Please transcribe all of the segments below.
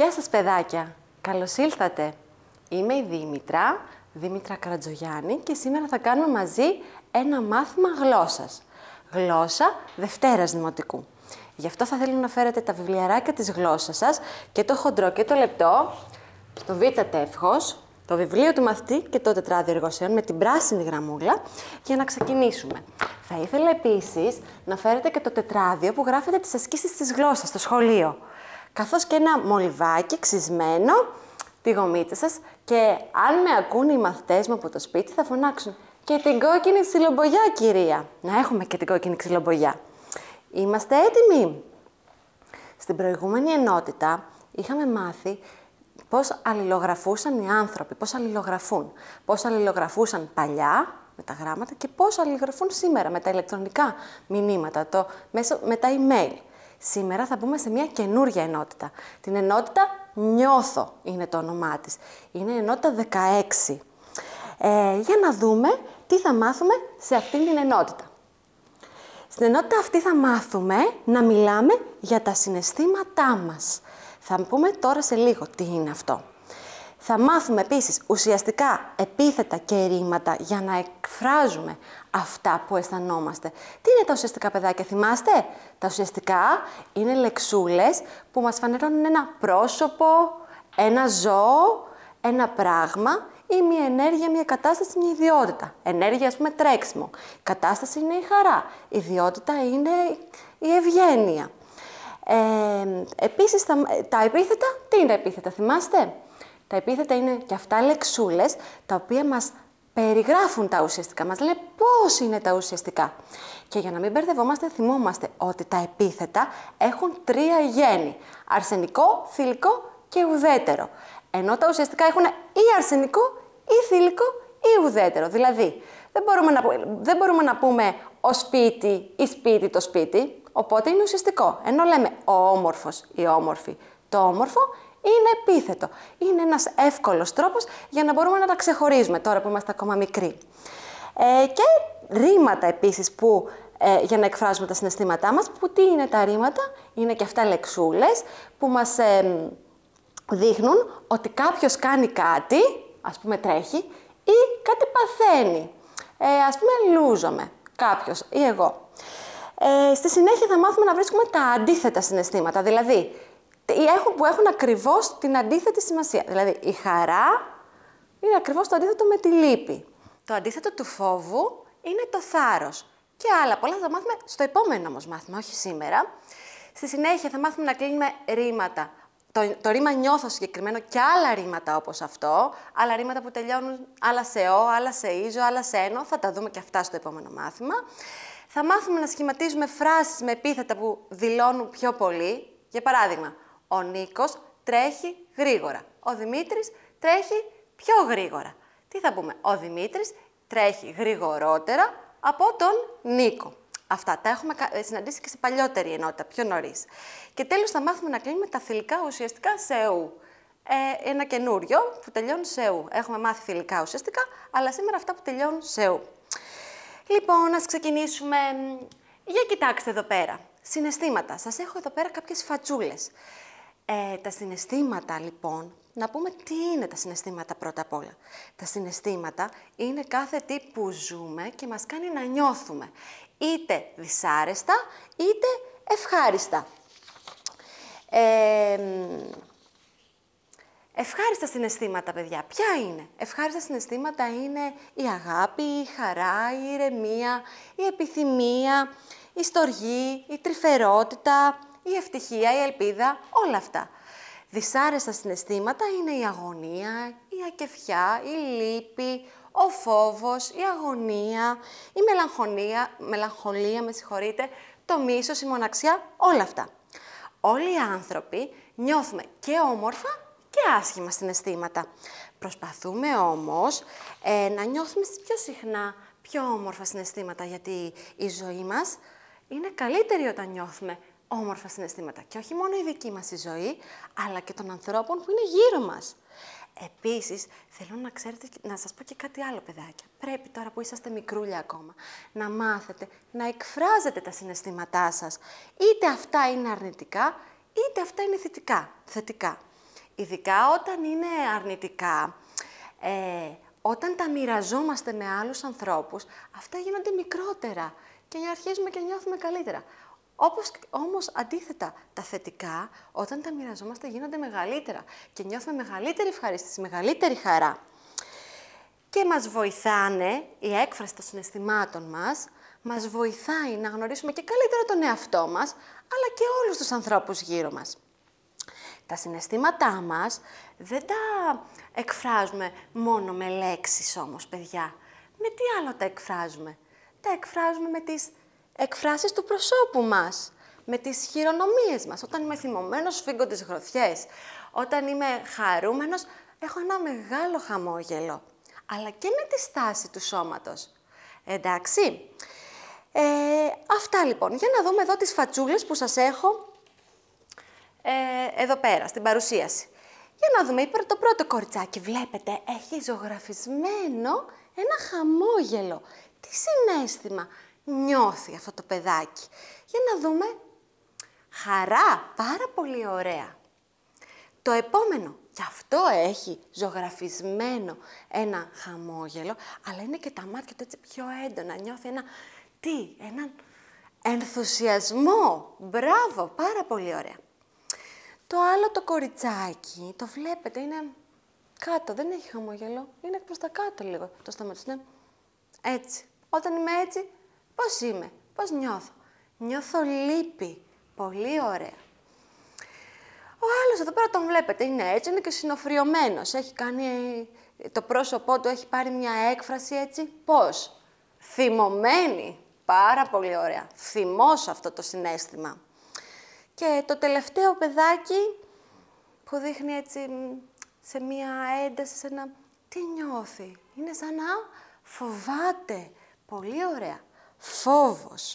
Γεια σας παιδάκια, καλώς ήλθατε. Είμαι η Δήμητρα Καρατζογιάννη και σήμερα θα κάνουμε μαζί ένα μάθημα γλώσσας. Γλώσσα Δευτέρας Δημοτικού. Γι' αυτό θα θέλω να φέρετε τα βιβλιαράκια της γλώσσας σας και το χοντρό και το λεπτό, το β' τεύχος, το βιβλίο του μαθητή και το τετράδιο εργασιών με την πράσινη γραμμούλα για να ξεκινήσουμε. Θα ήθελα επίσης να φέρετε και το τετράδιο που γράφετε τις ασκήσεις της γλώσσας στο σχολείο. Καθώς και ένα μολυβάκι ξυσμένο, τη γομίτσα σας και αν με ακούνε οι μαθητές μου από το σπίτι θα φωνάξουν «Και την κόκκινη ξυλομπογιά, κυρία!» Να έχουμε και την κόκκινη ξυλομπογιά. Είμαστε έτοιμοι? Στην προηγούμενη ενότητα είχαμε μάθει πώς αλληλογραφούσαν οι άνθρωποι, πώς αλληλογραφούν. Πώς αλληλογραφούσαν παλιά με τα γράμματα και πώς αλληλογραφούν σήμερα με τα ηλεκτρονικά μηνύματα, με τα email. Σήμερα θα μπούμε σε μια καινούργια ενότητα. Την ενότητα Νιώθω είναι το όνομά της. Είναι η ενότητα 16. Για να δούμε τι θα μάθουμε σε αυτήν την ενότητα. Στην ενότητα αυτή θα μάθουμε να μιλάμε για τα συναισθήματά μας. Θα πούμε τώρα σε λίγο τι είναι αυτό. Θα μάθουμε επίσης ουσιαστικά επίθετα και ρήματα για να εκφράζουμε αυτά που αισθανόμαστε. Τι είναι τα ουσιαστικά, παιδάκια, θυμάστε? Τα ουσιαστικά είναι λεξούλες που μας φανερώνουν ένα πρόσωπο, ένα ζώο, ένα πράγμα ή μια ενέργεια, μια κατάσταση, μια ιδιότητα. Ενέργεια, ας πούμε, τρέξιμο. Κατάσταση είναι η χαρά. Ιδιότητα είναι η ευγένεια. Επίσης, τα επίθετα, τι είναι τα επίθετα, θυμάστε? Τα επίθετα είναι και αυτά λεξούλες, τα οποία μας περιγράφουν τα ουσιαστικά, μας λένε πώς είναι τα ουσιαστικά. Και για να μην μπερδευόμαστε, θυμόμαστε ότι τα επίθετα έχουν 3 γέννη. Αρσενικό, θηλυκό και ουδέτερο. Ενώ τα ουσιαστικά έχουν ή αρσενικό, ή θηλυκό, ή ουδέτερο. Δηλαδή, δεν μπορούμε να πούμε ο σπίτι ή σπίτι το σπίτι, οπότε είναι ουσιαστικό. Ενώ λέμε ο όμορφος ή όμορφη, το όμορφο είναι επίθετο. Είναι ένας εύκολος τρόπος για να μπορούμε να τα ξεχωρίζουμε τώρα που είμαστε ακόμα μικροί. Και ρήματα επίσης που, για να εκφράζουμε τα συναισθήματά μας, που τι είναι τα ρήματα? Είναι και αυτά λεξούλες που μας δείχνουν ότι κάποιος κάνει κάτι, ας πούμε τρέχει, ή κάτι παθαίνει. Ας πούμε λούζομαι, κάποιος ή εγώ. Στη συνέχεια θα μάθουμε να βρίσκουμε τα αντίθετα συναισθήματα, δηλαδή που έχουν ακριβώς την αντίθετη σημασία. Δηλαδή, η χαρά είναι ακριβώς το αντίθετο με τη λύπη. Το αντίθετο του φόβου είναι το θάρρος. Και άλλα πολλά θα τα μάθουμε στο επόμενο όμως μάθημα, όχι σήμερα. Στη συνέχεια θα μάθουμε να κλείνουμε ρήματα. Το ρήμα νιώθω συγκεκριμένο και άλλα ρήματα όπως αυτό. Άλλα ρήματα που τελειώνουν άλλα σε ο, άλλα σε ίζο, άλλα σε ένο. Θα τα δούμε και αυτά στο επόμενο μάθημα. Θα μάθουμε να σχηματίζουμε φράσεις με επίθετα που δηλώνουν πιο πολύ. Για παράδειγμα, ο Νίκος τρέχει γρήγορα. Ο Δημήτρης τρέχει πιο γρήγορα. Τι θα πούμε? Ο Δημήτρης τρέχει γρηγορότερα από τον Νίκο. Αυτά τα έχουμε συναντήσει και σε παλιότερη ενότητα, πιο νωρίς. Και τέλος θα μάθουμε να κλείνουμε τα θηλυκά ουσιαστικά σε ου. Ένα καινούριο που τελειώνει σε ου. Έχουμε μάθει θηλυκά ουσιαστικά, αλλά σήμερα αυτά που τελειώνουν σε ου. Λοιπόν, ας ξεκινήσουμε. Για κοιτάξτε εδώ πέρα. Συναισθήματα. Σας έχω εδώ πέρα κάποιες φατσούλες. Τα συναισθήματα, λοιπόν, να πούμε τι είναι τα συναισθήματα πρώτα απ' όλα. Τα συναισθήματα είναι κάθε τι που ζούμε και μας κάνει να νιώθουμε. Είτε δυσάρεστα, είτε ευχάριστα. Ευχάριστα συναισθήματα, παιδιά, ποια είναι? Ευχάριστα συναισθήματα είναι η αγάπη, η χαρά, η ηρεμία, η επιθυμία, η στοργή, η τρυφερότητα, η ευτυχία, η ελπίδα, όλα αυτά. Δυσάρεστα συναισθήματα είναι η αγωνία, η ακεφιά, η λύπη, ο φόβος, η αγωνία, η μελαγχολία, το μίσος, η μοναξιά, όλα αυτά. Όλοι οι άνθρωποι νιώθουμε και όμορφα και άσχημα συναισθήματα. Προσπαθούμε όμως να νιώθουμε πιο συχνά πιο όμορφα συναισθήματα, γιατί η ζωή μας είναι καλύτερη όταν νιώθουμε όμορφα συναισθήματα. Και όχι μόνο η δική μας η ζωή, αλλά και των ανθρώπων που είναι γύρω μας. Επίσης, θέλω να ξέρετε, να σας πω και κάτι άλλο, παιδάκια. Πρέπει τώρα που είσαστε μικρούλια ακόμα, να μάθετε να εκφράζετε τα συναισθήματά σας. Είτε αυτά είναι αρνητικά, είτε αυτά είναι θετικά. Ειδικά όταν είναι αρνητικά, όταν τα μοιραζόμαστε με άλλους ανθρώπους, αυτά γίνονται μικρότερα και αρχίζουμε και νιώθουμε καλύτερα. Όμως, αντίθετα, τα θετικά, όταν τα μοιραζόμαστε, γίνονται μεγαλύτερα και νιώθουμε μεγαλύτερη ευχαρίστηση, μεγαλύτερη χαρά. Και μας βοηθάνε, η έκφραση των συναισθημάτων μας βοηθάει να γνωρίσουμε και καλύτερα τον εαυτό μας, αλλά και όλους τους ανθρώπους γύρω μας. Τα συναισθήματά μας δεν τα εκφράζουμε μόνο με λέξεις όμως, παιδιά. Με τι άλλο τα εκφράζουμε? Τα εκφράζουμε με τις εκφράσεις του προσώπου μας, με τις χειρονομίες μας. Όταν είμαι θυμωμένος, σφίγγω τις γροθιές. Όταν είμαι χαρούμενος, έχω ένα μεγάλο χαμόγελο. Αλλά και με τη στάση του σώματος. Εντάξει. Αυτά λοιπόν. Για να δούμε εδώ τις φατσούλες που σας έχω εδώ πέρα, στην παρουσίαση. Για να δούμε, το πρώτο κοριτσάκι, βλέπετε, έχει ζωγραφισμένο ένα χαμόγελο. Τι συναίσθημα νιώθει αυτό το παιδάκι? Για να δούμε. Χαρά, πάρα πολύ ωραία. Το επόμενο, και αυτό έχει ζωγραφισμένο ένα χαμόγελο, αλλά είναι και τα μάτια του έτσι πιο έντονα, νιώθει έναν ενθουσιασμό. Μπράβο, πάρα πολύ ωραία. Το άλλο το κοριτσάκι, το βλέπετε, είναι κάτω, δεν έχει χαμόγελο, είναι προς τα κάτω λίγο. Το σταματήσω, είναι έτσι. Όταν είμαι έτσι, πώς είμαι, πώς νιώθω? Νιώθω λύπη. Πολύ ωραία. Ο άλλος εδώ πέρα τον βλέπετε, είναι έτσι, είναι και συνοφριωμένος. Έχει κάνει, το πρόσωπό του έχει πάρει μια έκφραση έτσι, πώς? Θυμωμένη. Πάρα πολύ ωραία. Θυμός αυτό το συναίσθημα. Και το τελευταίο παιδάκι που δείχνει έτσι σε μια ένταση, σε ένα... Τι νιώθει? Είναι σαν να φοβάται. Πολύ ωραία. Φόβος.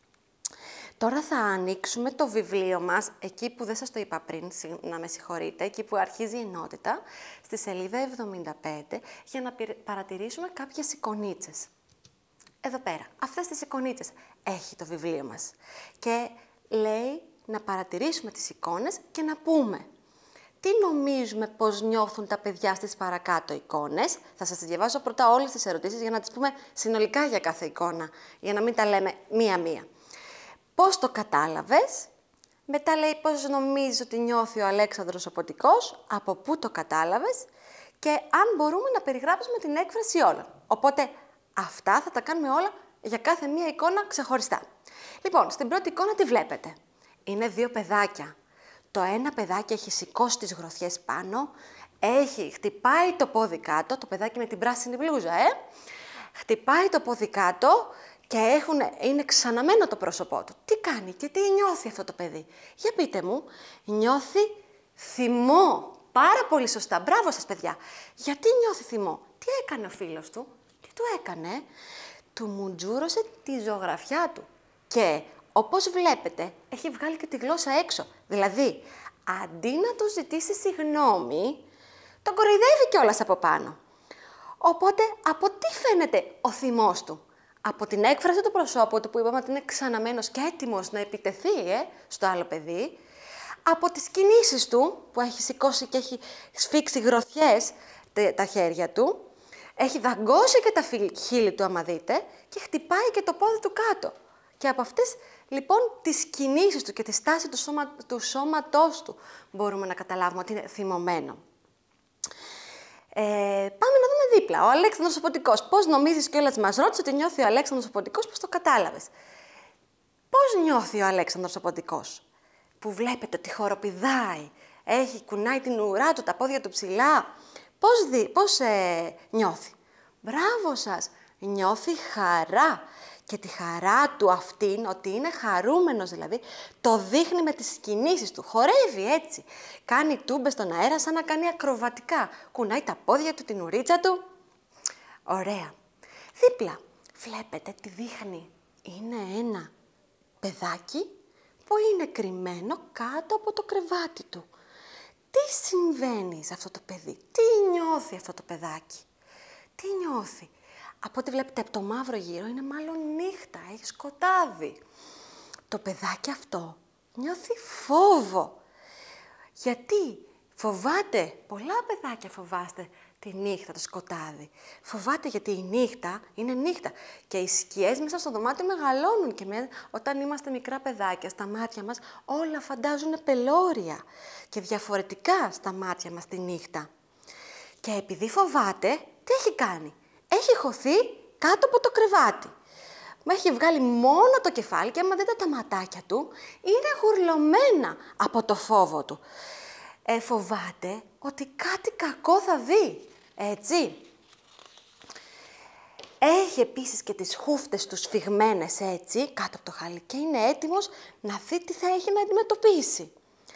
Τώρα θα ανοίξουμε το βιβλίο μας, εκεί που δεν σας το είπα πριν, να με συγχωρείτε, εκεί που αρχίζει η ενότητα, στη σελίδα 75, για να παρατηρήσουμε κάποιες εικονίτσες. Εδώ πέρα, αυτές τις εικονίτσες έχει το βιβλίο μας. Και λέει να παρατηρήσουμε τις εικόνες και να πούμε τι νομίζουμε πως νιώθουν τα παιδιά στις παρακάτω εικόνες. Θα σας διαβάσω πρώτα όλες τις ερωτήσεις για να τις πούμε συνολικά για κάθε εικόνα, για να μην τα λέμε μία-μία. Πώς το κατάλαβες? Μετά λέει πώς νομίζεις ότι νιώθει ο Αλέξανδρος ο Ποτικός, από πού το κατάλαβες και αν μπορούμε να περιγράψουμε την έκφραση όλων. Οπότε αυτά θα τα κάνουμε όλα για κάθε μία εικόνα ξεχωριστά. Λοιπόν, στην πρώτη εικόνα τι βλέπετε? Είναι δύο παιδάκια. Το ένα παιδάκι έχει σηκώσει τις γροθιές πάνω, χτυπάει το πόδι κάτω, το παιδάκι με την πράσινη μπλούζα, χτυπάει το πόδι κάτω και είναι ξαναμένο το πρόσωπό του. Τι κάνει και τι νιώθει αυτό το παιδί? Για πείτε μου. Νιώθει θυμό. Πάρα πολύ σωστά. Μπράβο σας, παιδιά. Γιατί νιώθει θυμό? Τι έκανε ο φίλος του? Τι του έκανε? Του μουτζούρωσε τη ζωγραφιά του. Και όπως βλέπετε, έχει βγάλει και τη γλώσσα έξω. Δηλαδή, αντί να του ζητήσει συγγνώμη, τον κοροϊδεύει κιόλας από πάνω. Οπότε, από τι φαίνεται ο θυμός του? Από την έκφραση του προσώπου του που είπαμε ότι είναι ξαναμένος και έτοιμος να επιτεθεί στο άλλο παιδί, από τις κινήσεις του που έχει σηκώσει και έχει σφίξει γροθιές τα χέρια του, έχει δαγκώσει και τα χείλη του άμα δείτε και χτυπάει και το πόδι του κάτω. Και από αυτές λοιπόν τις κινήσεις του και τη στάση του σώματός του μπορούμε να καταλάβουμε ότι είναι θυμωμένο. Πάμε να δούμε δίπλα. Ο Αλέξανδρος ο Ποτικός. Πώς νομίζεις κιόλας, μας ρώτησε ότι νιώθει ο Αλέξανδρος ο Ποτικός, πώς το κατάλαβες? Πώς νιώθει ο Αλέξανδρος ο Ποτικός? Που βλέπετε ότι χοροπηδάει, κουνάει την ουρά του, τα πόδια του ψηλά. Πώς νιώθει? Μπράβο σας! Νιώθει χαρά. Και τη χαρά του αυτήν, ότι είναι χαρούμενος δηλαδή, το δείχνει με τις κινήσεις του. Χορεύει έτσι. Κάνει τούμπες στον αέρα σαν να κάνει ακροβατικά. Κουνάει τα πόδια του, την ουρίτσα του. Ωραία. Δίπλα, βλέπετε τι δείχνει? Είναι ένα παιδάκι που είναι κρυμμένο κάτω από το κρεβάτι του. Τι συμβαίνει σε αυτό το παιδί? Τι νιώθει αυτό το παιδάκι? Τι νιώθει? Από ό,τι βλέπετε από το μαύρο γύρο είναι μάλλον νύχτα, έχει σκοτάδι. Το παιδάκι αυτό νιώθει φόβο. Γιατί? Φοβάται, πολλά παιδάκια φοβάστε τη νύχτα, το σκοτάδι. Φοβάται γιατί η νύχτα είναι νύχτα και οι σκιές μέσα στο δωμάτιο μεγαλώνουν και όταν είμαστε μικρά παιδάκια στα μάτια μας όλα φαντάζουν πελώρια και διαφορετικά στα μάτια μας τη νύχτα. Και επειδή φοβάται, τι έχει κάνει? Έχει χωθεί κάτω από το κρεβάτι. Μα έχει βγάλει μόνο το κεφάλι και άμα δείτε τα ματάκια του, είναι γουρλωμένα από το φόβο του. Φοβάται ότι κάτι κακό θα δει, έτσι. Έχει επίσης και τις χούφτες του σφιγμένες έτσι, κάτω από το χαλί και είναι έτοιμος να δει τι θα έχει να αντιμετωπίσει.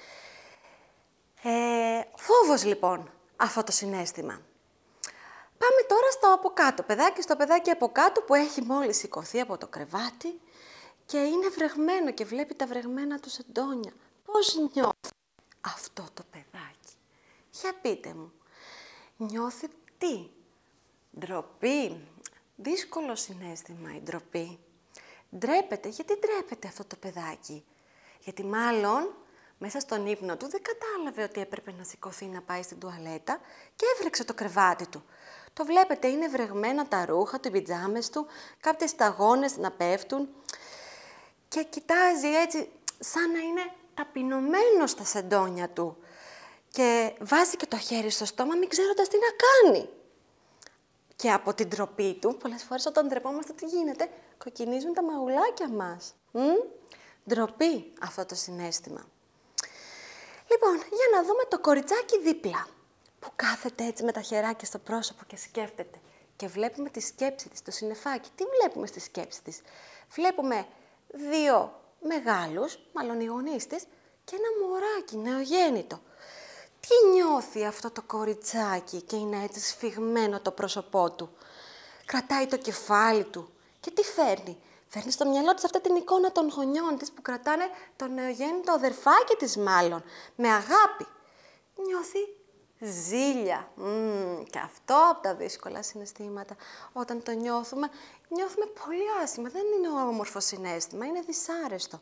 Φόβος λοιπόν, αυτό το συναίσθημα. Πάμε τώρα στο από κάτω παιδάκι, στο παιδάκι από κάτω που έχει μόλις σηκωθεί από το κρεβάτι και είναι βρεγμένο και βλέπει τα βρεγμένα του εντόνια. Πώς νιώθει αυτό το παιδάκι? Για πείτε μου. Νιώθει τι? Ντροπή. Δύσκολο συναίσθημα η ντροπή. Ντρέπεται. Γιατί ντρέπεται αυτό το παιδάκι? Γιατί μάλλον μέσα στον ύπνο του δεν κατάλαβε ότι έπρεπε να σηκωθεί να πάει στην τουαλέτα και έβρεξε το κρεβάτι του. Το βλέπετε, είναι βρεγμένα τα ρούχα του, οι πιτζάμες του, κάποιες σταγόνες να πέφτουν και κοιτάζει έτσι σαν να είναι ταπεινωμένο στα σεντόνια του και βάζει και το χέρι στο στόμα μην ξέροντας τι να κάνει. Και από την ντροπή του, πολλές φορές όταν ντρεπόμαστε τι γίνεται, κοκκινίζουν τα μαγουλάκια μας. Ντροπή αυτό το συναίσθημα. Λοιπόν, για να δούμε το κοριτσάκι δίπλα, που κάθεται έτσι με τα χεράκια στο πρόσωπο και σκέφτεται. Και βλέπουμε τη σκέψη της, το συννεφάκι. Τι βλέπουμε στη σκέψη της? Βλέπουμε δύο μεγάλους, μάλλον οι γονείς της, και ένα μωράκι νεογέννητο. Τι νιώθει αυτό το κοριτσάκι και είναι έτσι σφιγμένο το πρόσωπό του? Κρατάει το κεφάλι του και τι φέρνει? Φέρνει στο μυαλό της αυτή την εικόνα των γονιών της που κρατάνε το νεογέννητο αδερφάκι της μάλλον, με αγάπη. Νιώθει ζήλια. Και αυτό από τα δύσκολα συναισθήματα. Όταν το νιώθουμε πολύ άσχημα. Δεν είναι όμορφο συναίσθημα, είναι δυσάρεστο.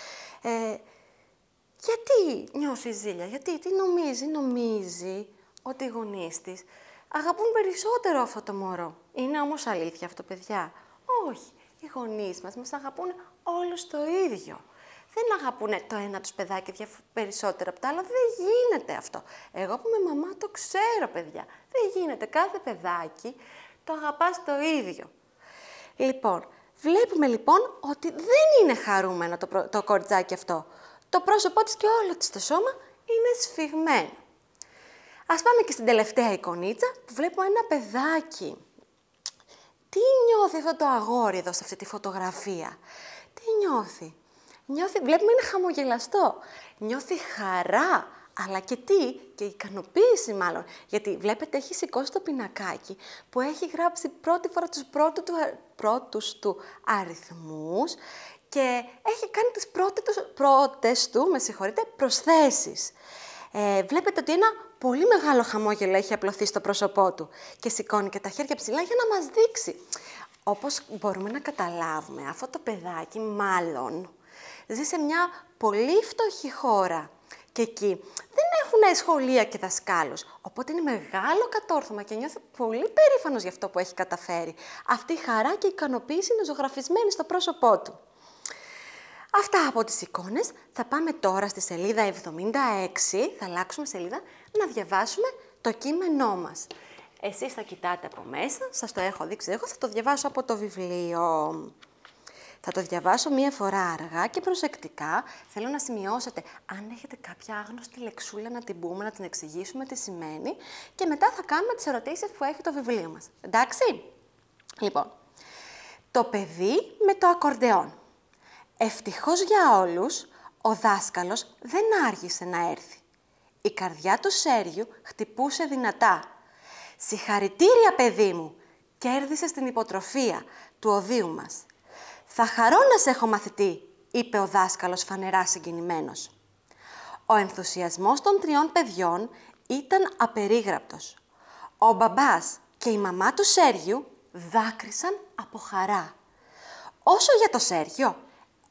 Γιατί νιώθει ζήλια? Γιατί τι νομίζει? Νομίζει ότι οι γονείς της αγαπούν περισσότερο αυτό το μωρό. Είναι όμως αλήθεια αυτό, παιδιά? Όχι. Οι γονείς μας αγαπούν όλους το ίδιο. Δεν αγαπούν το ένα τους παιδάκι περισσότερο από τα άλλα. Δεν γίνεται αυτό. Εγώ που είμαι μαμά το ξέρω, παιδιά. Δεν γίνεται. Κάθε παιδάκι το αγαπάς το ίδιο. Λοιπόν, βλέπουμε λοιπόν ότι δεν είναι χαρούμενο το κοριτσάκι αυτό. Το πρόσωπό της και όλο της το σώμα είναι σφιγμένο. Ας πάμε και στην τελευταία εικονίτσα που βλέπουμε ένα παιδάκι. Τι νιώθει αυτό το αγόρι εδώ σε αυτή τη φωτογραφία? Τι νιώθει? Βλέπουμε είναι χαμογελαστό. Νιώθει χαρά, αλλά και τι? Και ικανοποίηση μάλλον. Γιατί βλέπετε έχει σηκώσει το πινακάκι που έχει γράψει πρώτη φορά τους πρώτους του αριθμούς και έχει κάνει τις πρώτες του, προσθέσεις. Βλέπετε ότι ένα πολύ μεγάλο χαμόγελο έχει απλωθεί στο πρόσωπό του και σηκώνει και τα χέρια ψηλά για να μας δείξει. Όπως μπορούμε να καταλάβουμε, αυτό το παιδάκι μάλλον ζει σε μια πολύ φτωχή χώρα και εκεί δεν έχουν σχολεία και δασκάλους. Οπότε είναι μεγάλο κατόρθωμα και νιώθει πολύ περήφανος για αυτό που έχει καταφέρει. Αυτή η χαρά και η ικανοποίηση είναι ζωγραφισμένη στο πρόσωπό του. Αυτά από τις εικόνες. Θα πάμε τώρα στη σελίδα 76, θα αλλάξουμε σελίδα, να διαβάσουμε το κείμενό μας. Εσείς θα κοιτάτε από μέσα, σας το έχω δείξει εγώ, θα το διαβάσω από το βιβλίο. Θα το διαβάσω μία φορά αργά και προσεκτικά. Θέλω να σημειώσετε, αν έχετε κάποια άγνωστη λεξούλα να την πούμε, να την εξηγήσουμε τι σημαίνει και μετά θα κάνουμε τις ερωτήσεις που έχει το βιβλίο μας. Εντάξει? Λοιπόν, το παιδί με το ακορντεόν. Ευτυχώς για όλους, ο δάσκαλος δεν άργησε να έρθει. Η καρδιά του Σέριου χτυπούσε δυνατά. «Συγχαρητήρια, παιδί μου! Κέρδισες την υποτροφία του οδείου μας». «Θα χαρώ να σε έχω μαθητή», είπε ο δάσκαλος φανερά συγκινημένος. Ο ενθουσιασμός των τριών παιδιών ήταν απερίγραπτος. Ο μπαμπάς και η μαμά του Σέριου δάκρυσαν από χαρά. Όσο για το Σέριο,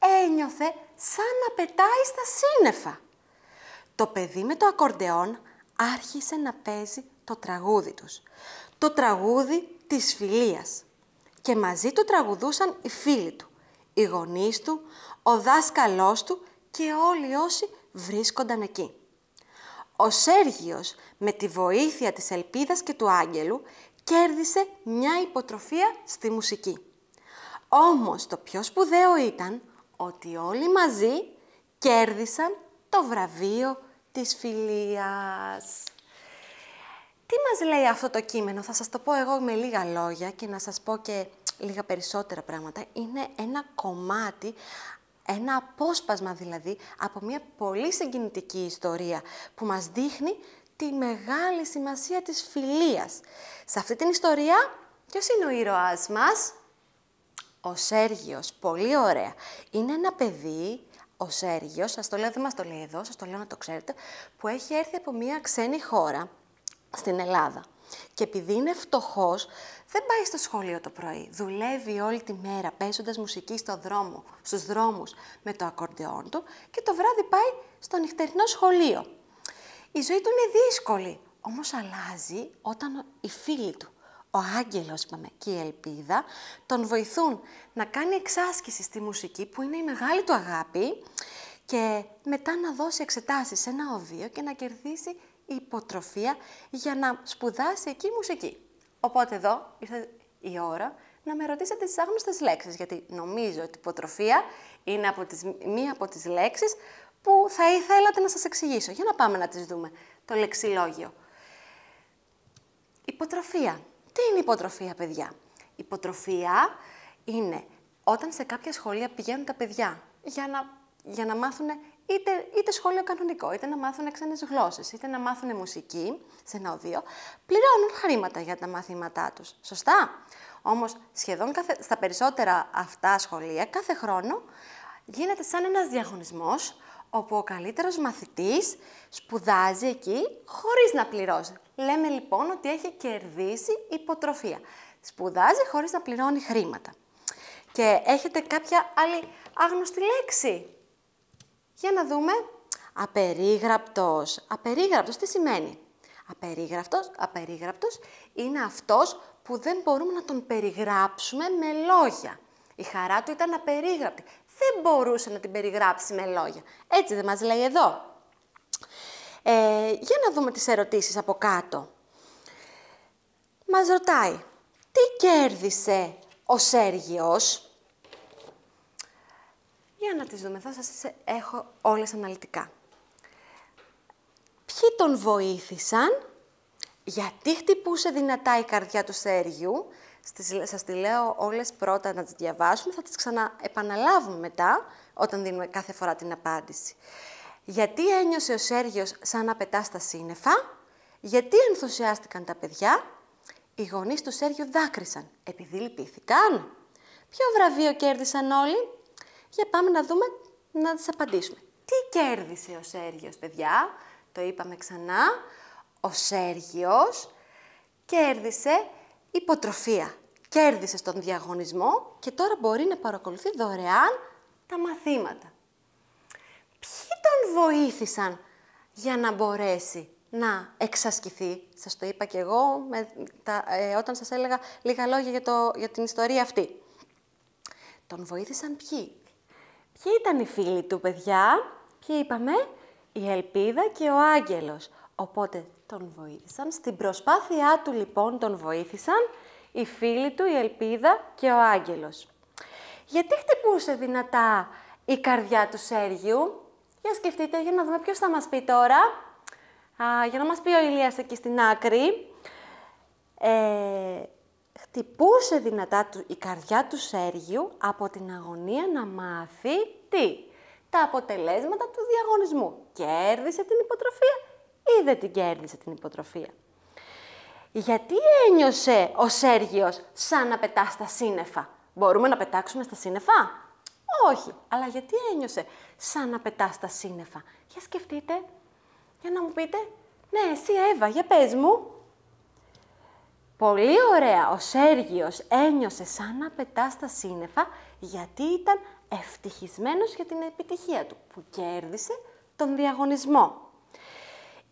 ένιωθε σαν να πετάει στα σύννεφα. Το παιδί με το ακορντεόν άρχισε να παίζει το τραγούδι τους. Το τραγούδι της φιλίας. Και μαζί του τραγουδούσαν οι φίλοι του, οι γονείς του, ο δάσκαλός του και όλοι όσοι βρίσκονταν εκεί. Ο Σέργιος, με τη βοήθεια της Ελπίδας και του Άγγελου, κέρδισε μια υποτροφία στη μουσική. Όμως το πιο σπουδαίο ήταν ότι όλοι μαζί κέρδισαν το βραβείο της φιλίας. Τι μας λέει αυτό το κείμενο? Θα σας το πω εγώ με λίγα λόγια και να σας πω και λίγα περισσότερα πράγματα. Είναι ένα κομμάτι, ένα απόσπασμα δηλαδή, από μια πολύ συγκινητική ιστορία που μας δείχνει τη μεγάλη σημασία της φιλίας. Σε αυτή την ιστορία, ποιος είναι ο ήρωάς μας? Ο Σέργιος, πολύ ωραία. Είναι ένα παιδί, ο Σέργιος, σας το λέω, δεν μας το λέει εδώ, σας το λέω να το ξέρετε, που έχει έρθει από μια ξένη χώρα στην Ελλάδα. Και επειδή είναι φτωχός, δεν πάει στο σχολείο το πρωί. Δουλεύει όλη τη μέρα παίζοντας μουσική στους δρόμους με το ακορντεόν του και το βράδυ πάει στο νυχτερινό σχολείο. Η ζωή του είναι δύσκολη, όμως αλλάζει όταν οι φίλοι του, ο Άγγελος είπαμε, και η Ελπίδα, τον βοηθούν να κάνει εξάσκηση στη μουσική που είναι η μεγάλη του αγάπη και μετά να δώσει εξετάσεις σε ένα οδείο και να κερδίσει υποτροφία για να σπουδάσει εκεί μουσική. Οπότε εδώ ήρθε η ώρα να με ρωτήσετε τις άγνωστες λέξεις, γιατί νομίζω ότι υποτροφία είναι μία από τις λέξεις που θα ήθελατε να σας εξηγήσω. Για να πάμε να τις δούμε. Το λεξιλόγιο. Υποτροφία. Τι είναι υποτροφία, παιδιά? Υποτροφία είναι όταν σε κάποια σχολεία πηγαίνουν τα παιδιά για να μάθουν είτε σχολείο κανονικό, είτε να μάθουν ξένες γλώσσες, είτε να μάθουν μουσική σε ένα οδείο, πληρώνουν χρήματα για τα μαθήματά τους. Σωστά? Όμως σχεδόν στα περισσότερα αυτά σχολεία, κάθε χρόνο, γίνεται σαν ένας διαγωνισμός, όπου ο καλύτερος μαθητής σπουδάζει εκεί χωρίς να πληρώσει. Λέμε λοιπόν ότι έχει κερδίσει υποτροφία. Σπουδάζει χωρίς να πληρώνει χρήματα. Και έχετε κάποια άλλη άγνωστη λέξη? Για να δούμε. Απερίγραπτος. Απερίγραπτος τι σημαίνει? Απερίγραπτος είναι αυτός που δεν μπορούμε να τον περιγράψουμε με λόγια. Η χαρά του ήταν απερίγραπτη. Δεν μπορούσε να την περιγράψει με λόγια. Έτσι δεν μας λέει εδώ? Για να δούμε τις ερωτήσεις από κάτω. Μας ρωτάει, τι κέρδισε ο Σέργιος? Για να τις δούμε, θα σας έχω όλες αναλυτικά. Ποιοι τον βοήθησαν? Γιατί χτυπούσε δυνατά η καρδιά του Σέργιου? Σας τη λέω όλες πρώτα να τις διαβάσουμε, θα τις ξαναεπαναλάβουμε μετά, όταν δίνουμε κάθε φορά την απάντηση. Γιατί ένιωσε ο Σέργιος σαν να πετά στα σύννεφα? Γιατί ενθουσιάστηκαν τα παιδιά? Οι γονείς του Σέργιου δάκρυσαν επειδή λυπήθηκαν. Ποιο βραβείο κέρδισαν όλοι? Για πάμε να δούμε, να τις απαντήσουμε. Τι κέρδισε ο Σέργιος, παιδιά? Το είπαμε ξανά. Ο Σέργιος κέρδισε υποτροφία. Κέρδισε στον διαγωνισμό και τώρα μπορεί να παρακολουθεί δωρεάν τα μαθήματα. Ποιοι τον βοήθησαν για να μπορέσει να εξασκηθεί? Σας το είπα και εγώ όταν σας έλεγα λίγα λόγια για την ιστορία αυτή. Τον βοήθησαν ποιοι? Ποιοι ήταν οι φίλοι του, παιδιά? Ποιοι είπαμε? Η Ελπίδα και ο Άγγελος. Οπότε τον βοήθησαν. Στην προσπάθειά του λοιπόν τον βοήθησαν οι φίλοι του, η Ελπίδα και ο Άγγελος. Γιατί χτυπούσε δυνατά η καρδιά του Σέργιου? Για σκεφτείτε, για να δούμε ποιος θα μας πει τώρα. Για να μας πει ο Ηλίας εκεί στην άκρη. Χτυπούσε δυνατά η καρδιά του Σέργιου από την αγωνία να μάθει τι? Τα αποτελέσματα του διαγωνισμού. Κέρδισε την υποτροφία ή δεν την κέρδισε την υποτροφία? Γιατί ένιωσε ο Σέργιος σαν να πετά στα σύννεφα? Μπορούμε να πετάξουμε στα σύννεφα? Όχι. Αλλά γιατί ένιωσε σαν να πετά στα σύννεφα? Για σκεφτείτε. Για να μου πείτε. Ναι, εσύ Εύα, για πες μου. Πολύ ωραία. Ο Σέργιος ένιωσε σαν να πετά στα σύννεφα γιατί ήταν ευτυχισμένος για την επιτυχία του, που κέρδισε τον διαγωνισμό.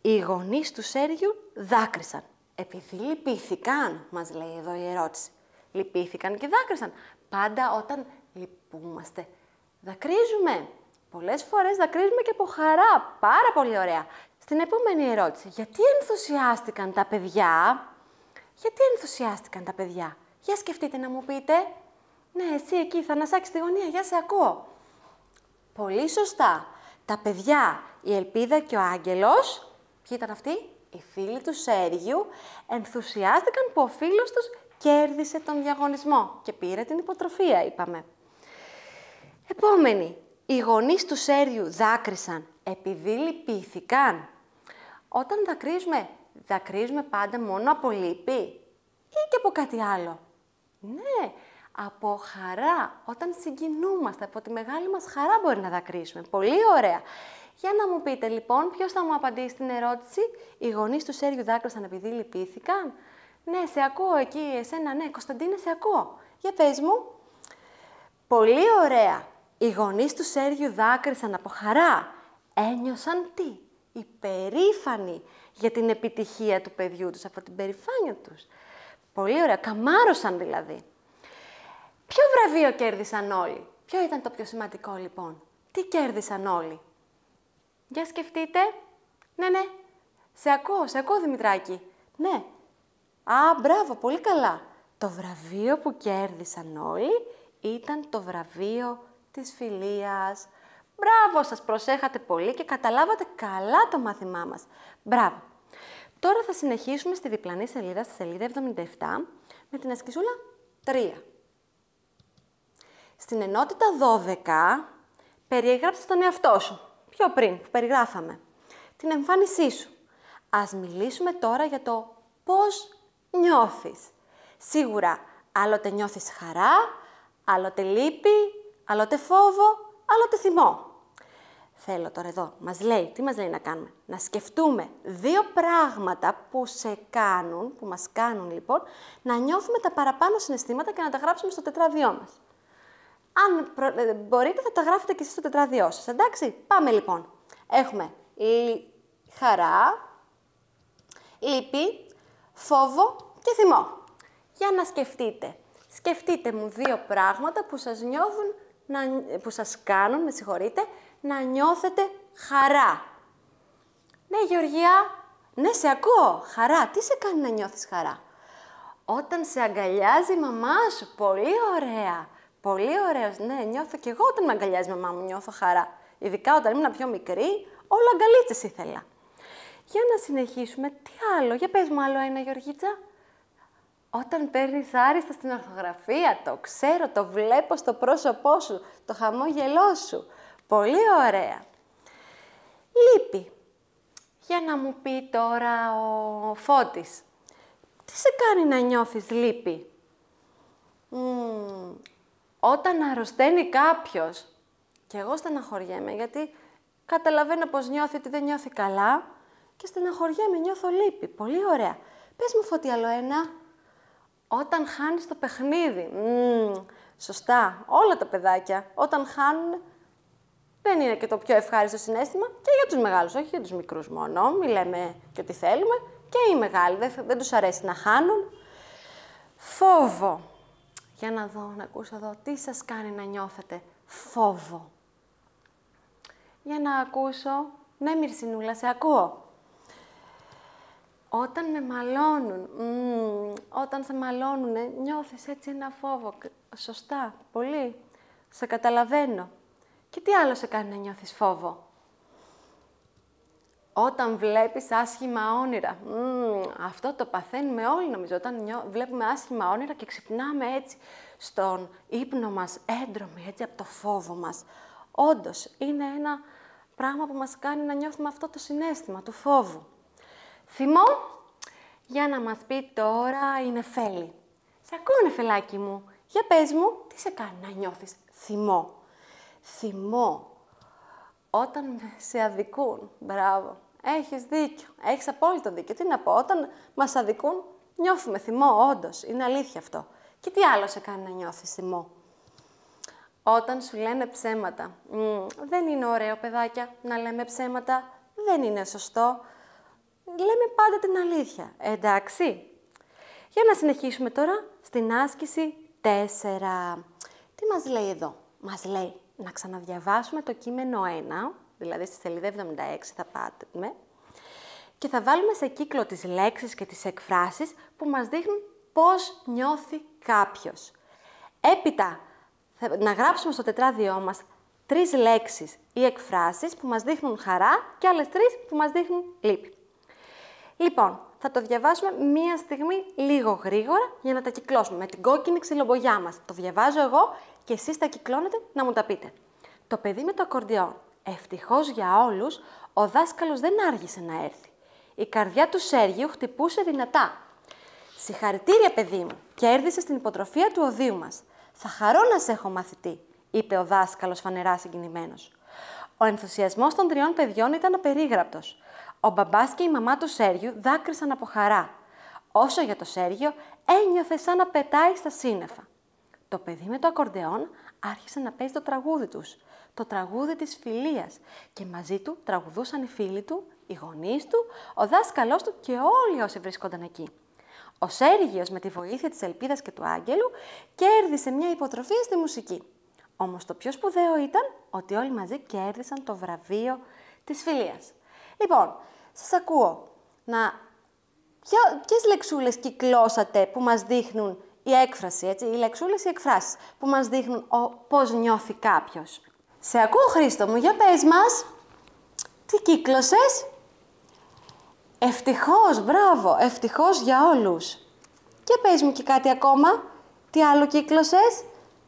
Οι γονείς του Σέργιου δάκρυσαν. Επειδή λυπήθηκαν, μας λέει εδώ η ερώτηση. Λυπήθηκαν και δάκρυσαν. Πάντα όταν λυπούμαστε, δακρύζουμε. Πολλές φορές δακρύζουμε και από χαρά. Πάρα πολύ ωραία. Στην επόμενη ερώτηση. Γιατί ενθουσιάστηκαν τα παιδιά? Γιατί ενθουσιάστηκαν τα παιδιά? Για σκεφτείτε να μου πείτε. Ναι, εσύ εκεί θα ανασάξεις τη γωνία. Για σε ακούω. Πολύ σωστά. Τα παιδιά, η Ελπίδα και ο Άγγελος, ποιοι ήταν αυτοί? Οι φίλοι του Σέργιου, ενθουσιάστηκαν που ο φίλος τους κέρδισε τον διαγωνισμό και πήρε την υποτροφία, είπαμε. Επόμενη. Οι γονείς του Σέργιου δάκρυσαν επειδή λυπήθηκαν. Όταν δακρύζουμε πάντα μόνο από λύπη ή και από κάτι άλλο? Ναι, από χαρά. Όταν συγκινούμαστε, από τη μεγάλη μας χαρά μπορεί να δακρύσουμε. Πολύ ωραία. Για να μου πείτε λοιπόν, ποιος θα μου απαντήσει στην ερώτηση? Οι γονείς του Σέργιου δάκρυσαν επειδή λυπήθηκαν. Ναι, σε ακούω εκεί, εσένα, ναι, Κωνσταντίνε, σε ακούω. Για πες μου. Πολύ ωραία. Οι γονείς του Σέργιου δάκρυσαν από χαρά. Ένιωσαν τι? Υπερήφανοι για την επιτυχία του παιδιού τους, από την περηφάνεια τους. Πολύ ωραία. Καμάρωσαν δηλαδή. Ποιο βραβείο κέρδισαν όλοι? Ποιο ήταν το πιο σημαντικό λοιπόν? Τι κέρδισαν όλοι? Για σκεφτείτε. Ναι, ναι. Σε ακούω Δημητράκη. Ναι. Α, μπράβο, πολύ καλά. Το βραβείο που κέρδισαν όλοι ήταν το βραβείο της φιλίας. Μπράβο, σας προσέχατε πολύ και καταλάβατε καλά το μάθημά μας. Μπράβο. Τώρα θα συνεχίσουμε στη διπλανή σελίδα, στη σελίδα 77, με την ασκησούλα 3. Στην ενότητα 12, περιέγραψες τον εαυτό σου. Πιο πριν, που περιγράφαμε. Την εμφάνισή σου. Ας μιλήσουμε τώρα για το πώς νιώθεις. Σίγουρα, άλλοτε νιώθεις χαρά, άλλοτε λύπη, άλλοτε φόβο, άλλοτε θυμό. Θέλω τώρα εδώ, τι μας λέει να κάνουμε? Να σκεφτούμε 2 πράγματα που μας κάνουν λοιπόν, να νιώθουμε τα παραπάνω συναισθήματα και να τα γράψουμε στο τετράδιό μας. Αν μπορείτε θα τα γράφετε και εσείς στο τετράδιό σας, εντάξει? Πάμε λοιπόν. Έχουμε χαρά, λύπη, φόβο και θυμό. Για να σκεφτείτε. Σκεφτείτε μου 2 πράγματα που σας κάνουν, να νιώθετε χαρά. Ναι, Γεωργία. Ναι, σε ακούω. Χαρά. Τι σε κάνει να νιώθεις χαρά? Όταν σε αγκαλιάζει η μαμά σου. Πολύ ωραία. Πολύ ωραίος. Ναι, νιώθω κι εγώ όταν με αγκαλιάζει η μαμά μου, νιώθω χαρά. Ειδικά όταν ήμουν πιο μικρή, όλα αγκαλίτσες ήθελα. Για να συνεχίσουμε. Τι άλλο? Για πες μου άλλο ένα, Γεωργίτσα. Όταν παίρνεις άριστα στην ορθογραφία, το ξέρω, το βλέπω στο πρόσωπό σου, το χαμόγελό σου. Πολύ ωραία. Λύπη. Για να μου πει τώρα ο Φώτης. Τι σε κάνει να νιώθεις λύπη? Όταν αρρωσταίνει κάποιος. Και εγώ στεναχωριέμαι, γιατί καταλαβαίνω πως νιώθει ότι δεν νιώθει καλά και στεναχωριέμαι, νιώθω λύπη. Πολύ ωραία. Πες μου, Φώτη, άλλο ένα. Όταν χάνεις το παιχνίδι. Σωστά. Όλα τα παιδάκια όταν χάνουν δεν είναι και το πιο ευχάριστο συναίσθημα και για τους μεγάλους, όχι για τους μικρούς μόνο. Μη λέμε και ό,τι θέλουμε. Και οι μεγάλοι δεν τους αρέσει να χάνουν. Φόβο. Για να δω, να ακούσω εδώ. Τι σας κάνει να νιώθετε φόβο? Για να ακούσω. Ναι, Μυρσινούλα, σε ακούω. Όταν με μαλώνουν, όταν σε μαλώνουνε, νιώθεις έτσι ένα φόβο. Σωστά, πολύ. Σε καταλαβαίνω. Και τι άλλο σε κάνει να νιώθεις φόβο? Όταν βλέπεις άσχημα όνειρα. Αυτό το παθαίνουμε όλοι νομίζω. Όταν βλέπουμε άσχημα όνειρα και ξυπνάμε έτσι στον ύπνο μας έντρομοι, έτσι από το φόβο μας. Όντως, είναι ένα πράγμα που μας κάνει να νιώθουμε αυτό το συναίσθημα του φόβου. Θυμό. Για να μας πει τώρα η Νεφέλη. Σε ακούω, Νεφελάκι μου. Για πες μου, τι σε κάνει να νιώθεις θυμό? Θυμό. Όταν σε αδικούν. Μπράβο. Έχεις δίκιο. Έχεις απόλυτο δίκιο. Τι να πω, όταν μας αδικούν, νιώθουμε θυμό, όντως. Είναι αλήθεια αυτό. Και τι άλλο σε κάνει να νιώθεις θυμό? Όταν σου λένε ψέματα. Δεν είναι ωραίο, παιδάκια, να λέμε ψέματα. Δεν είναι σωστό. λέμε πάντα την αλήθεια. Εντάξει. Για να συνεχίσουμε τώρα στην άσκηση 4. Τι μας λέει εδώ? Μας λέει να ξαναδιαβάσουμε το κείμενο 1, δηλαδή στη σελίδα 76 θα πάτε, και θα βάλουμε σε κύκλο τις λέξεις και τις εκφράσεις που μας δείχνουν πώς νιώθει κάποιος. Έπειτα, να γράψουμε στο τετράδιό μας 3 λέξεις ή εκφράσεις που μας δείχνουν χαρά και άλλες 3 που μας δείχνουν λύπη. Λοιπόν, θα το διαβάσουμε μία στιγμή λίγο γρήγορα για να τα κυκλώσουμε με την κόκκινη ξυλομπογιά μας. Το διαβάζω εγώ και εσείς τα κυκλώνετε να μου τα πείτε. Το παιδί με το ακορντεόν. Ευτυχώς για όλους, ο δάσκαλος δεν άργησε να έρθει. Η καρδιά του Σέργιου χτυπούσε δυνατά. «Συγχαρητήρια, παιδί μου, κέρδισες την υποτροφία του οδείου μας. Θα χαρώ να σε έχω μαθητή», είπε ο δάσκαλος φανερά συγκινημένος. Ο ενθουσιασμός των 3 παιδιών ήταν απερίγραπτος. Ο μπαμπάς και η μαμά του Σέργιου δάκρυσαν από χαρά. Όσο για το Σέργιο, ένιωθε σαν να πετάει στα σύννεφα. Το παιδί με το ακορντεόν άρχισε να παίζει το τραγούδι τους, το τραγούδι της φιλίας, και μαζί του τραγουδούσαν οι φίλοι του, οι γονείς του, ο δάσκαλός του και όλοι όσοι βρίσκονταν εκεί. Ο Σέργιος, με τη βοήθεια της Ελπίδας και του Άγγελου, κέρδισε μια υποτροφία στη μουσική. Όμως το πιο σπουδαίο ήταν ότι όλοι μαζί κέρδισαν το βραβείο της φιλίας. Λοιπόν, σας ακούω. Ποιες λεξούλες κυκλώσατε που μας δείχνουν η έκφραση, έτσι, οι λεξούλες, οι εκφράσεις που μας δείχνουν πώς νιώθει κάποιος. Σε ακούω, Χρήστο μου, για πες μας. Τι κύκλωσες? Ευτυχώς, μπράβο, ευτυχώς για όλους. Και πες μου και κάτι ακόμα. Τι άλλο κύκλωσες?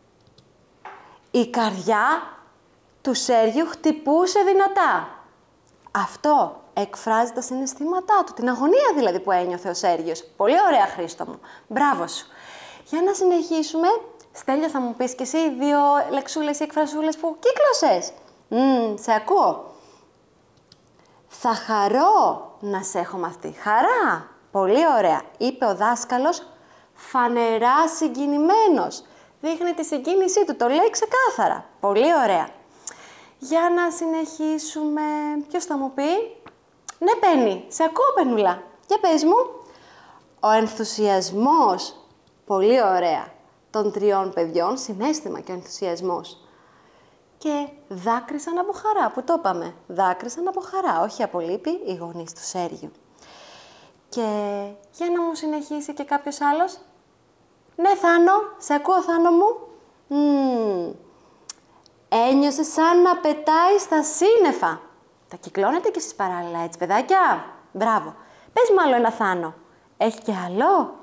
Η καρδιά του Σέργιου χτυπούσε δυνατά. Αυτό εκφράζει τα συναισθήματά του, την αγωνία δηλαδή που ένιωθε ο Σέργιος. Πολύ ωραία, Χρήστο μου. Μπράβο σου. Για να συνεχίσουμε. Στέλιο, θα μου πεις και εσύ 2 λεξούλες ή εκφρασούλες που κύκλωσες. Σε ακούω. Θα χαρώ να σε έχω μαθεί. Χαρά. Πολύ ωραία. Είπε ο δάσκαλος φανερά συγκινημένος. Δείχνει τη συγκίνησή του. Το λέει ξεκάθαρα. Πολύ ωραία. Για να συνεχίσουμε. Ποιος θα μου πει? Ναι, Πέννη. Σε ακούω, Πενούλα. Για πες μου. Ο ενθουσιασμός. Πολύ ωραία. Των 3 παιδιών, συναίσθημα και ο ενθουσιασμός. Και δάκρυσαν από χαρά, που το είπαμε. Δάκρυσαν από χαρά, όχι από λύπη, οι γονείς του Σέργιου. Και για να μου συνεχίσει και κάποιος άλλος. Ναι, Θάνο, σε ακούω, Θάνο μου. Ένιωσε σαν να πετάει στα σύννεφα. Τα κυκλώνετε και εσείς παράλληλα, έτσι, παιδάκια. Μπράβο. Πες μου άλλο ένα, Θάνο. Έχει και άλλο?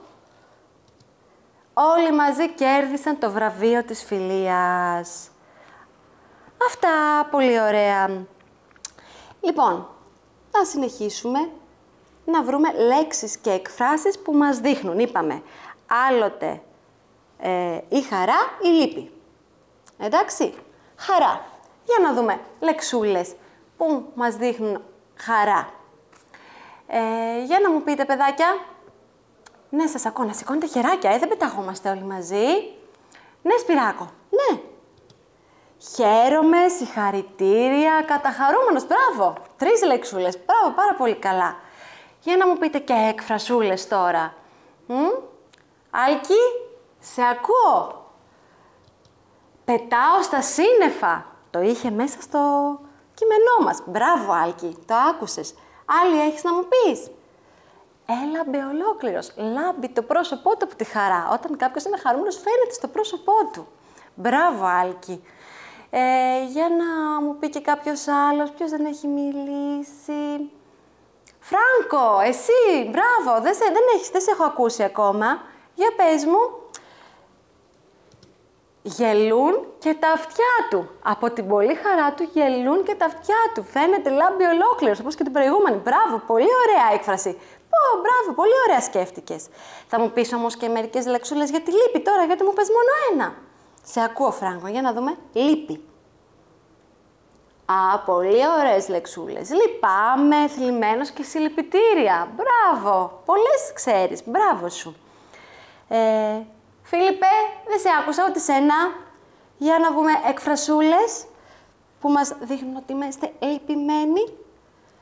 Όλοι μαζί κέρδισαν το βραβείο της φιλίας. Αυτά, πολύ ωραία. Λοιπόν, θα συνεχίσουμε να βρούμε λέξεις και εκφράσεις που μας δείχνουν. Είπαμε, άλλοτε η χαρά ή λύπη. Εντάξει, χαρά. Για να δούμε λεξούλες που μας δείχνουν χαρά. Για να μου πείτε, παιδάκια. Ναι, σας ακούω. Να σηκώνετε χεράκια, δεν πεταγόμαστε όλοι μαζί. Ναι, Σπυράκο. Ναι. Χαίρομαι, συγχαρητήρια, καταχαρούμενος. Μπράβο. 3 λεξούλες. Μπράβο, πάρα πολύ καλά. Για να μου πείτε και εκφρασούλες τώρα. Άλκη, σε ακούω. Πετάω στα σύννεφα. Το είχε μέσα στο κείμενό μας. Μπράβο, Άλκη. Το άκουσες. Άλλη έχεις να μου πεις? Έλαμπε ολόκληρος. Λάμπει το πρόσωπό του από τη χαρά. Όταν κάποιος είναι χαρούμενος, φαίνεται στο πρόσωπό του. Μπράβο, Άλκη. Για να μου πει και κάποιος άλλος, ποιος δεν έχει μιλήσει. Φράνκο, εσύ, μπράβο, δεν σε έχω ακούσει ακόμα. Για πες μου. Γελούν και τα αυτιά του. Από την πολύ χαρά του γελούν και τα αυτιά του. Φαίνεται λάμπει ολόκληρος, όπως και την προηγούμενη. Μπράβο, πολύ ωραία έκφραση. Μπράβο, πολύ ωραία σκέφτηκες. Θα μου πεις όμως και μερικές λεξούλες για τη λύπη τώρα, γιατί μου πες μόνο ένα. Σε ακούω, Φράγκο, για να δούμε. Λύπη. Πολύ ωραίες λεξούλες. Λυπάμαι, θλιμμένος και συλληπιτήρια. Μπράβο, πολλές ξέρεις. Μπράβο σου. Φίλιππε, δεν σε άκουσα ούτε σένα. Για να δούμε εκφρασούλες που μας δείχνουν ότι είμαστε λυπημένοι.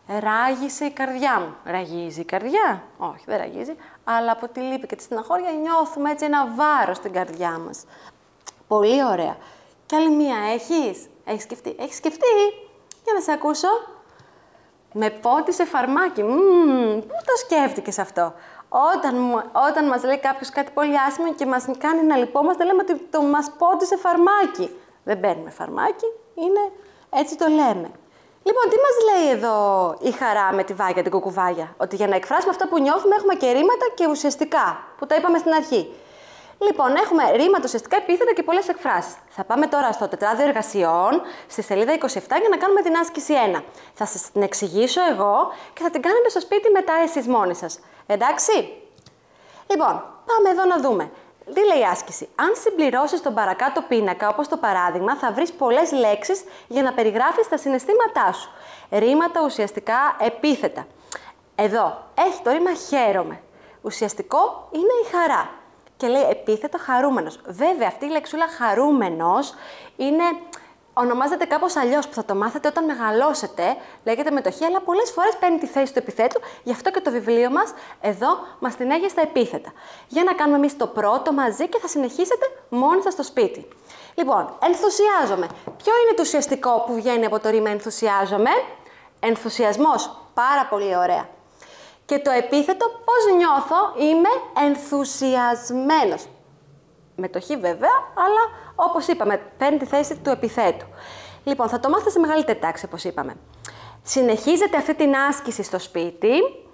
Ράγισε η καρδιά μου. Ραγίζει η καρδιά? Όχι, δεν ραγίζει. Αλλά από τη λύπη και τη στεναχώρια νιώθουμε έτσι ένα βάρος στην καρδιά μας. Πολύ ωραία. Κι άλλη μία έχεις? Έχεις σκεφτεί? Έχεις σκεφτεί? Για να σε ακούσω. Με πότισε φαρμάκι. Πού το σκέφτηκες αυτό? Όταν μας λέει κάποιος κάτι πολύ άσχημο και μας κάνει να λυπόμαστε, λέμε ότι το μας πότισε φαρμάκι. Δεν παίρνουμε φαρμάκι, έτσι το λέμε. Λοιπόν, τι μας λέει εδώ η χαρά με τη Βάγια, την κουκουβάγια? Ότι για να εκφράσουμε αυτό που νιώθουμε έχουμε και ρήματα και ουσιαστικά, που τα είπαμε στην αρχή. Λοιπόν, έχουμε ρήματα, ουσιαστικά, επίθετα και πολλές εκφράσεις. Θα πάμε τώρα στο τετράδιο εργασιών, στη σελίδα 27, για να κάνουμε την άσκηση 1. Θα σας την εξηγήσω εγώ και θα την κάνετε στο σπίτι μετά εσείς μόνοι σας. Εντάξει? Λοιπόν, πάμε εδώ να δούμε. Τι λέει η άσκηση? Αν συμπληρώσεις τον παρακάτω πίνακα, όπως το παράδειγμα, θα βρεις πολλές λέξεις για να περιγράφεις τα συναισθήματά σου. Ρήματα, ουσιαστικά, επίθετα. Εδώ έχει το ρήμα χαίρομαι. Ουσιαστικό είναι η χαρά. Και λέει επίθετο χαρούμενος. Βέβαια, αυτή η λεξούλα χαρούμενος ονομάζεται κάπως αλλιώς, που θα το μάθετε όταν μεγαλώσετε. Λέγεται μετοχή, αλλά πολλές φορές παίρνει τη θέση του επιθέτου. Γι' αυτό και το βιβλίο μας εδώ μας την έχει στα επίθετα. Για να κάνουμε εμείς το πρώτο μαζί και θα συνεχίσετε μόνοι σας στο σπίτι. Λοιπόν, ενθουσιάζομαι. Ποιο είναι το ουσιαστικό που βγαίνει από το ρήμα ενθουσιάζομαι? Ενθουσιασμός. Πάρα πολύ ωραία. Και το επίθετο, πώς νιώθω? Είμαι ενθουσιασμένος. Μετοχή βέβαια, αλλά όπως είπαμε, παίρνει τη θέση του επιθέτου. Λοιπόν, θα το μάθετε σε μεγαλύτερη τάξη, όπως είπαμε. Συνεχίζετε αυτή την άσκηση στο σπίτι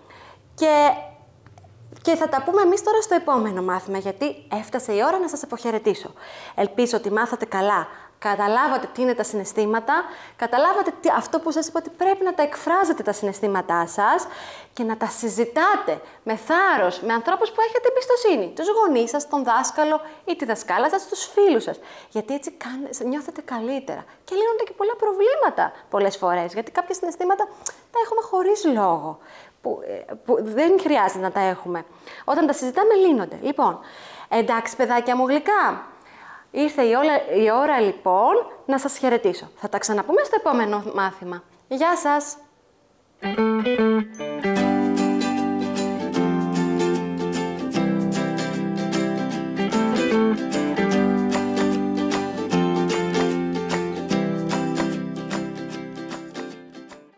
και θα τα πούμε εμείς τώρα στο επόμενο μάθημα, γιατί έφτασε η ώρα να σας αποχαιρετήσω. Ελπίζω ότι μάθατε καλά. Καταλάβατε τι είναι τα συναισθήματα, καταλάβατε αυτό που σας είπα, ότι πρέπει να τα εκφράζετε τα συναισθήματά σας και να τα συζητάτε με θάρρος, με ανθρώπους που έχετε εμπιστοσύνη. Τους γονείς σας, τον δάσκαλο ή τη δασκάλα σας, τους φίλους σας. Γιατί έτσι νιώθετε καλύτερα και λύνονται και πολλά προβλήματα πολλές φορές, γιατί κάποια συναισθήματα τα έχουμε χωρίς λόγο, που δεν χρειάζεται να τα έχουμε. Όταν τα συζητάμε λύνονται. Λοιπόν, εντάξει παιδάκια μου γλυκά. Ήρθε η ώρα λοιπόν να σας χαιρετήσω. Θα τα ξαναπούμε στο επόμενο μάθημα. Γεια σας!